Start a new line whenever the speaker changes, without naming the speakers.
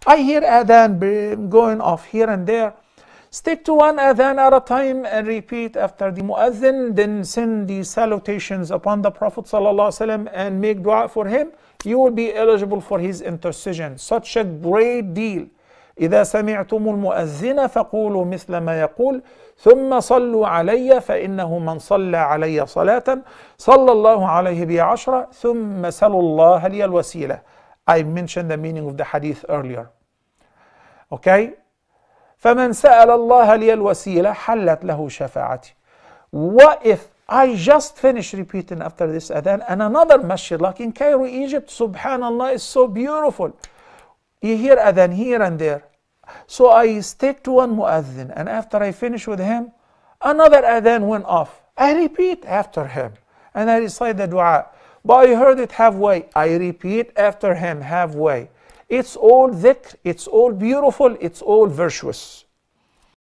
I hear adhan going off here and there. Stick to one adhan at a time and repeat after the muazzin, then send the salutations upon the Prophet ﷺ and make dua for him. You will be eligible for his intercession. Such a great deal. إذا سمعتم المؤذن فقولوا مثل ما يقول ثم صلوا علي فإنه من صلى علي صلاة صلى الله عليه بها عشرة ثم سلوا الله لي الوسيلة. I mentioned the meaning of the hadith earlier. Okay? فمن سأل الله لي الوسيلة حلت له شفاعتي. What if I just finished repeating after this adhan and another masjid like in Cairo, Egypt, subhanallah, is so beautiful. You hear adhan here and there. So I stick to one muazzin, and after I finish with him, another adhan went off. I repeat after him and I recite the dua. But I heard it halfway. I repeat after him halfway. It's all dhikr, it's all beautiful, it's all virtuous.